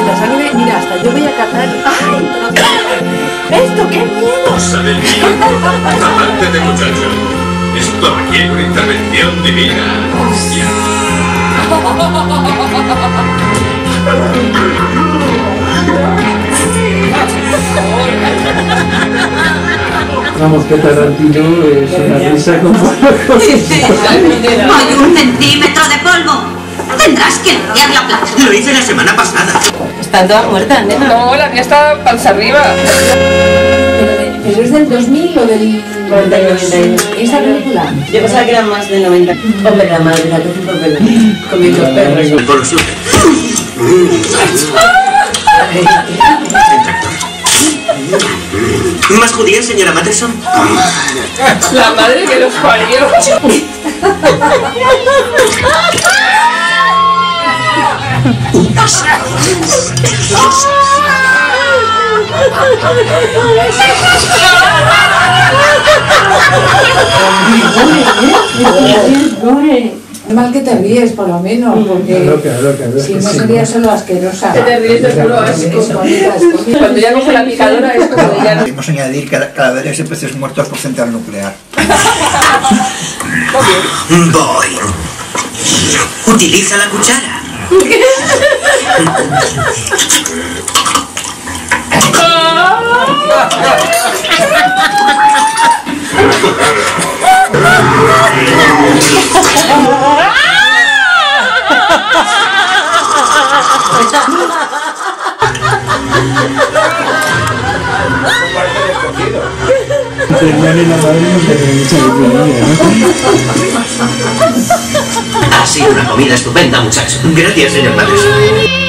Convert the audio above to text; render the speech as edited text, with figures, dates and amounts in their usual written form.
la sangre, mira, hasta yo voy a cazar. ¡Ay! ¡Esto, qué miedo! Cosa del mío. Apártate, muchacho. Esto requiere una intervención divina. Vamos, que Tarantino es una risa como... ¡Hay 1 centímetro de polvo! Tendrás que limpiar la plaza. Lo hice la semana pasada. Están todas muertas, nena. No, la mía está panza arriba. ¿Pero es del 2000 o del 91? ¿Esa película? Yo pensaba que eran más de 90. Hombre, la madre, la que fue por pelo. Comiendo perros. Por los ¿Más judías, señora Matterson? La madre que los parió. Mal que te ríes, por lo menos, porque si no sería solo asquerosa. Que te ríes de solo asco. Cuando ya coge la picadora es como de ya... Podemos añadir cadáveres de peces muertos por central nuclear. Voy. Utiliza la cuchara. Ha sido una comida estupenda, muchachos. Gracias, señor Matterson.